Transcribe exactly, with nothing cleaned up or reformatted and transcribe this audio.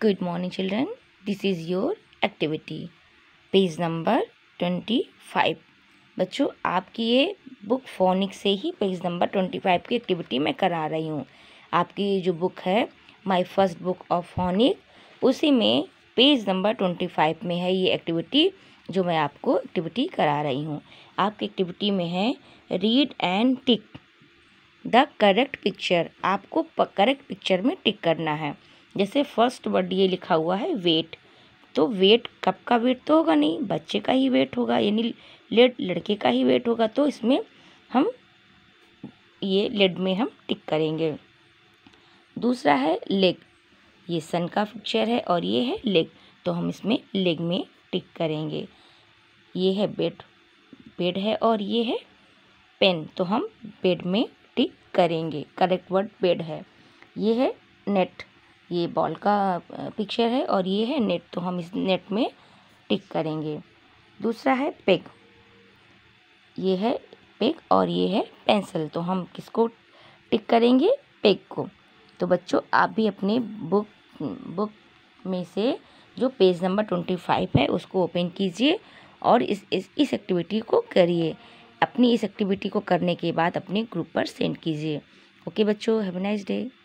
Good morning children, this is your activity page number twenty five. बच्चों आपकी ये book phonics से ही पेज नंबर ट्वेंटी फाइव की एक्टिविटी मैं करा रही हूँ। आपकी ये जो बुक है my first book of phonics, उसी में पेज नंबर ट्वेंटी फाइव में है ये एक्टिविटी जो मैं आपको एक्टिविटी करा रही हूँ। आपकी एक्टिविटी में है read and tick the correct picture. आपको करेक्ट पिक्चर में टिक करना है। जैसे फर्स्ट वर्ड ये लिखा हुआ है वेट, तो वेट कब का वेट तो होगा नहीं, बच्चे का ही वेट होगा, यानी लेड लड़के का ही वेट होगा, तो इसमें हम ये लेड में हम टिक करेंगे। दूसरा है लेग, ये सन का पिक्चर है और ये है लेग, तो हम इसमें लेग में टिक करेंगे। ये है बेड, बेड है और ये है पेन, तो हम बेड में टिक करेंगे। करेक्ट वर्ड बेड है। ये है नेट, ये बॉल का पिक्चर है और ये है नेट, तो हम इस नेट में टिक करेंगे। दूसरा है पेग, ये है पेग और ये है पेंसिल, तो हम किसको टिक करेंगे? पेग को। तो बच्चों आप भी अपने बुक बुक में से जो पेज नंबर ट्वेंटी फाइव है उसको ओपन कीजिए और इस इस इस एक्टिविटी को करिए। अपनी इस एक्टिविटी को करने के बाद अपने ग्रुप पर सेंड कीजिए। ओके बच्चों, हैव अ नाइस डे।